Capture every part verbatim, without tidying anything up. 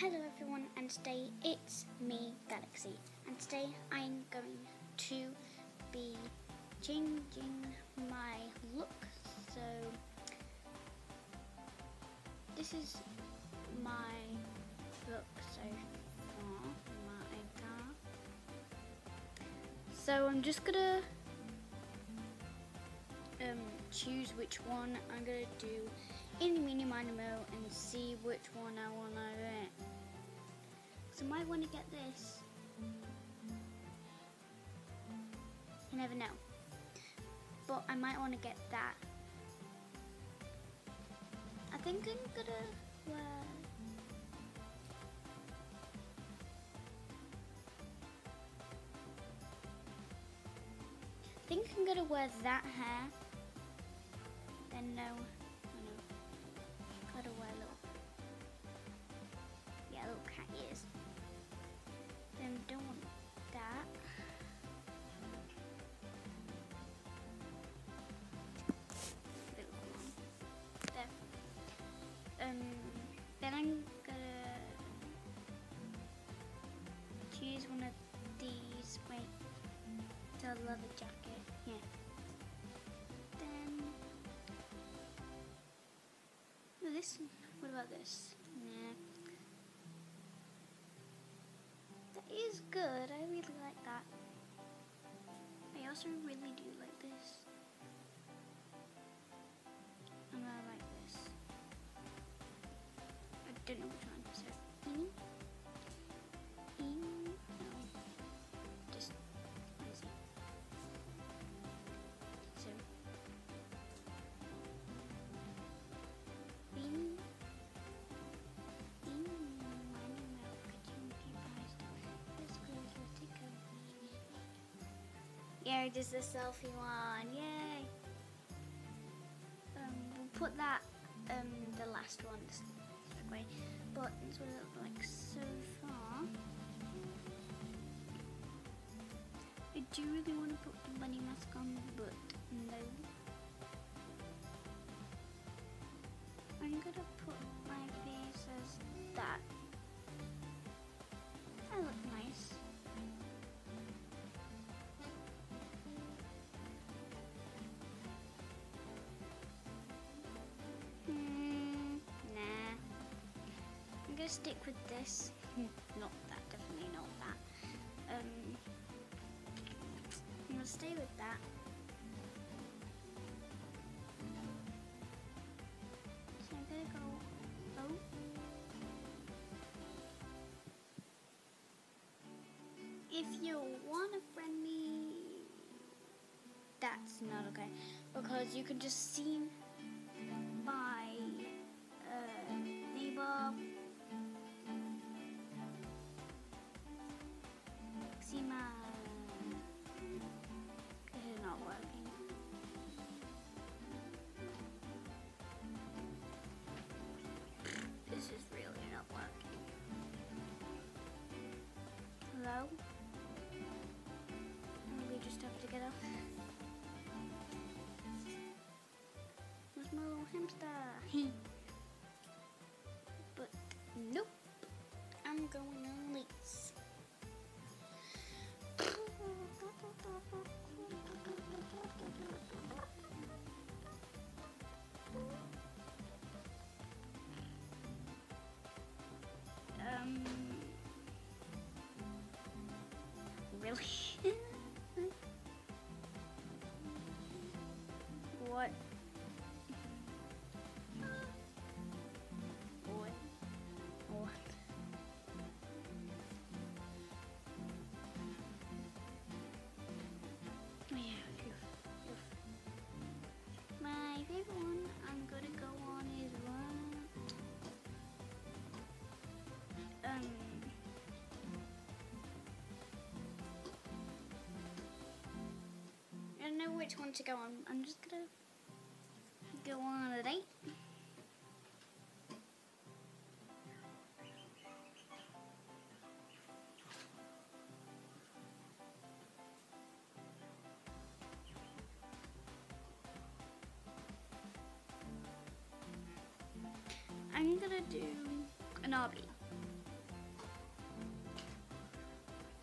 Hello everyone, and today it's me, Galaxy, and today I'm going to be changing my look. So this is my look so far, my car. So I'm just gonna um, choose which one I'm gonna do in the mini mini mo and see which one I want to do. So I might want to get this. You never know. But I might want to get that. I think I'm gonna wear. I think I'm gonna wear that hair. Then no, no, gotta wear a little, yeah, little cat ears. Then don't want that. Little one. There. Um. Then I'm gonna choose one of these. Wait, the leather jacket. Yeah. Then. Oh, this one. What about this? Nah. That is good. I really like that. I also really do like this. And I like this. I don't know which one. So, mm, mm, no. Just, what is it? So, mm, yeah, just the selfie one, yay! Um, we'll put that, um, the last one, this way, but that's what it looks like so far. I do really want to put the bunny mask on, but no. I'm gonna put my face as that. That looks nice. I'm gonna stick with this. Not that, definitely not that. Um, I'm gonna stay with that. So I'm gonna go. Oh. If you wanna friend me, that's not okay, because you can just see my uh, neighbor. See my. This is not working. This is really not working. Hello? Maybe just have to get off. Where's my little hamster? But nope. I'm going on leaks. Um, really? What? What? What? Oh yeah, oof, oof. My favorite one I'm gonna go on is one. Um. I don't know which one to go on. I'm just gonna go on a date. I'm gonna do an obby.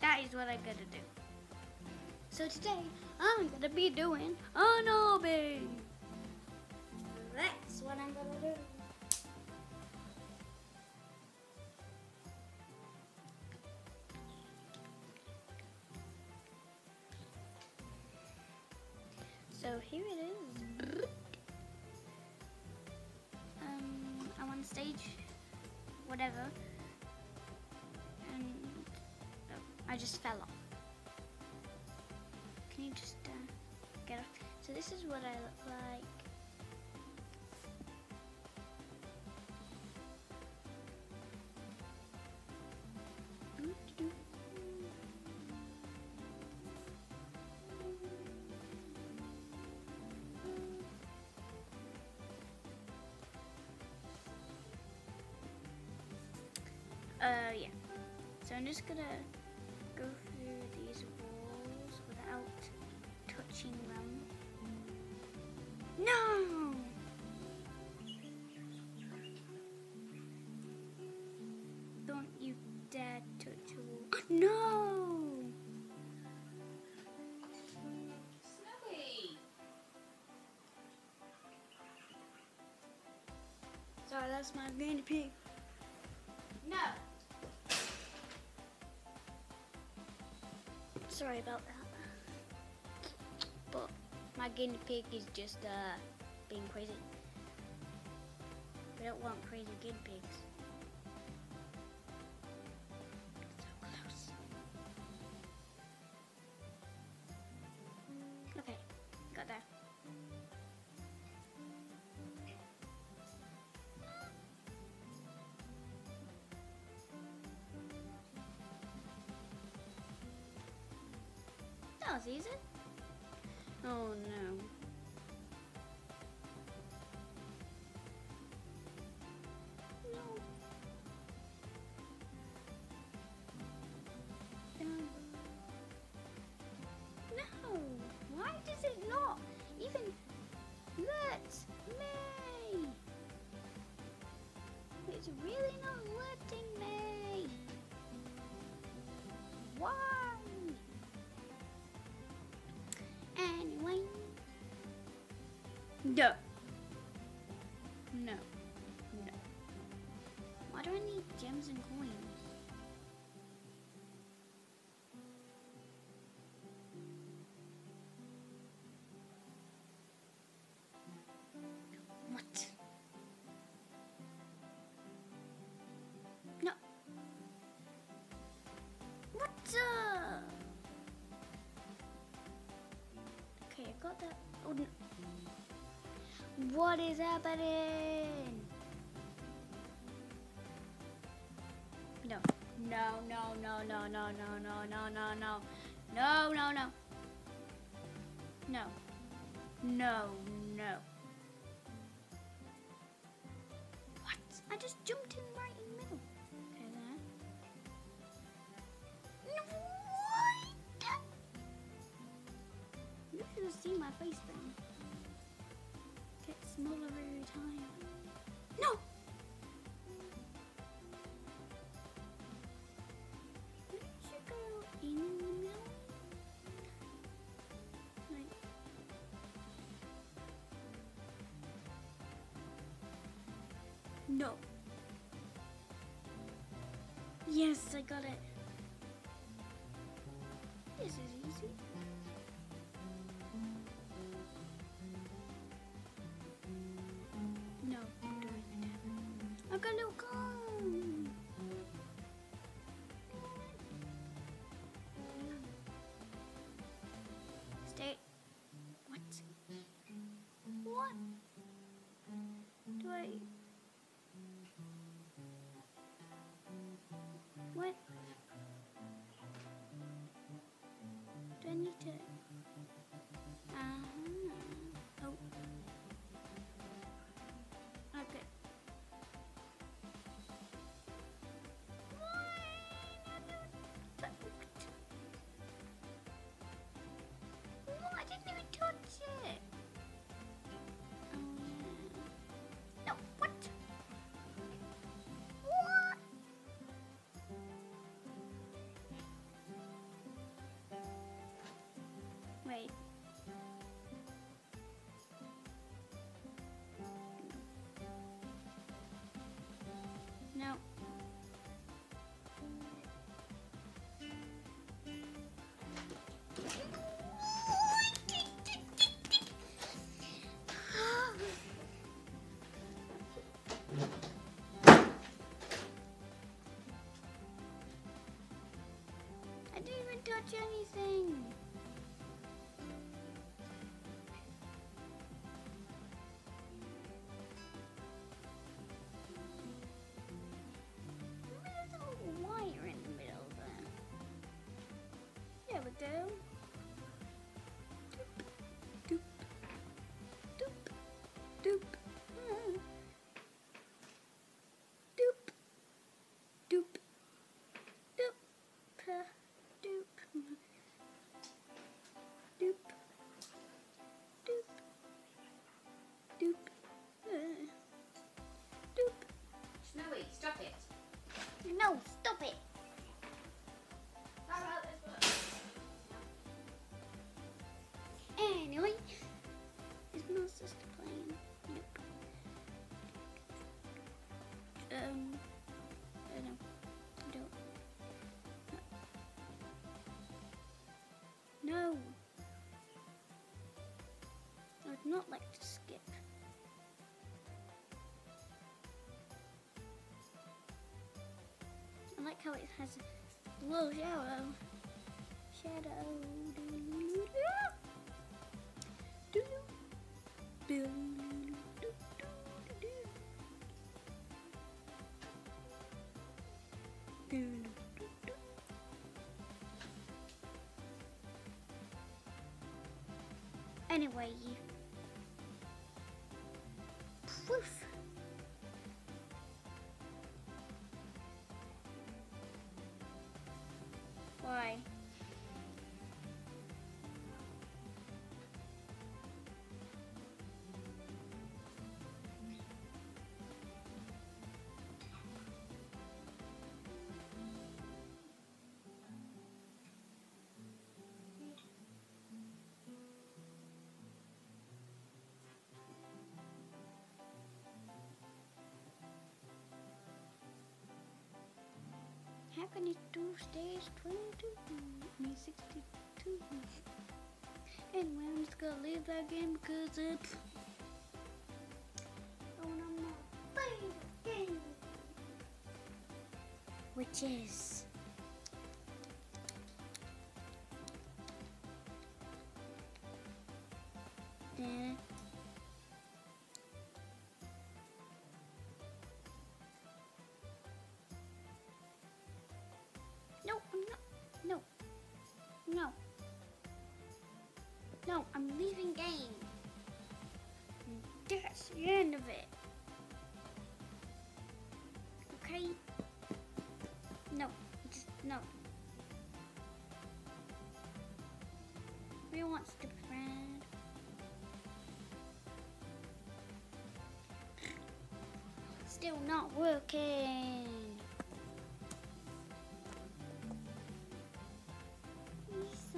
that is what I'm gonna do. So today, I'm gonna be doing an obby. That's what I'm gonna do. So here it is. Um, I'm on stage, whatever, and oh, I just fell off. Can you just uh, get off? So this is what I look like. Uh, yeah. So I'm just gonna go through these walls without touching them. No! Don't you dare touch a wall. No! Snowy! Sorry, that's my guinea pig. No! Sorry about that. But my guinea pig is just uh, being crazy. We don't want crazy guinea pigs. So close. Okay, got there. That was easy. Oh no. No. No. Why does it not even let me? It's really not letting me. Why? Anyway. No. No. No. Why do I need gems and coins? What? No. What the? Okay, I got that. Oh, no. What is happening? No. No, no, no, no, no, no, no, no, no, no. No, no, no. No. No, no. What? I just jumped in right in the middle. Okay, there. No, what? You should have seen my face then. Gets smaller every time. No! Where did you go? In the middle? Like. No. Yes, I got it. This is easy. No, I'm doing it. I got no cone. Stay. What? What? Do I? What? Do I need to? can't touch anything. Maybe there's a little wire in the middle there. There we go. Doop, doop, doop, doop. Mm. Doop, doop, doop, uh, doop, doop, doop, doop, uh, doop. Snowy, stop it. No, stop it. How about this book? Anyway, is my sister playing? Nope. Um, I don't, I don't. No. I would not like to skip. I like how it has a little shadow. Shadow. Do do do do do. Anyway, poof. Why? How can it do stage twenty-two? I mean sixty-two. Anyway, I'm just gonna leave that game because it's one of my favorite games. Which is the No, I'm not. No. No. No, I'm leaving game. That's the end of it. Okay? No. Just no. We want stupid friend. Still not working. So,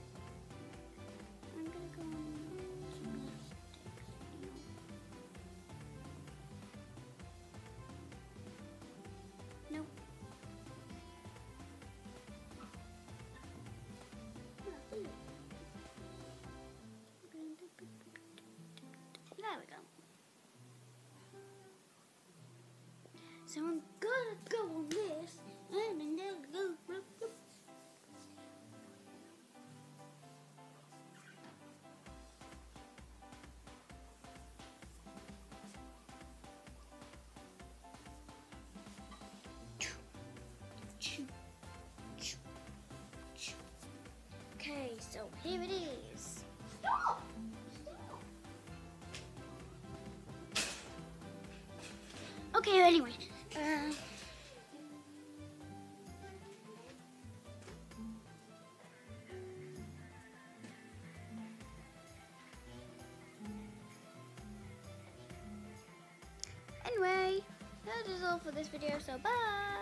I'm gonna go on gymnastics now. Nope. There we go. So I'm gonna go on this and then go. Okay, so here it is. Stop! Stop! Okay, anyway. Uh, anyway, that is all for this video, so bye!